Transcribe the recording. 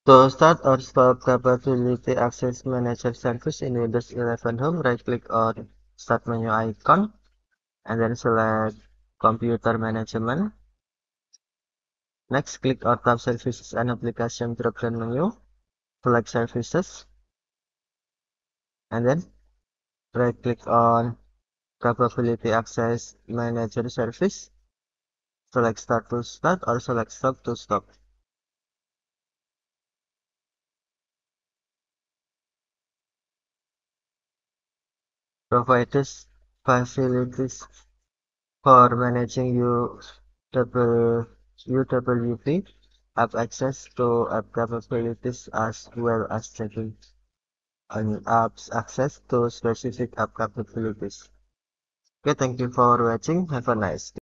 To start or stop Capability Access Manager service in Windows 11 Home, right-click on Start menu icon, and then select Computer Management. Next, click on Tab Services and Application drop-down menu, select Services, and then right-click on Capability Access Manager service, select Start to start or select Stop to stop. Provides facilities for managing UWP app access to app capabilities as well as checking on apps access to specific app capabilities. Okay, thank you for watching. Have a nice day.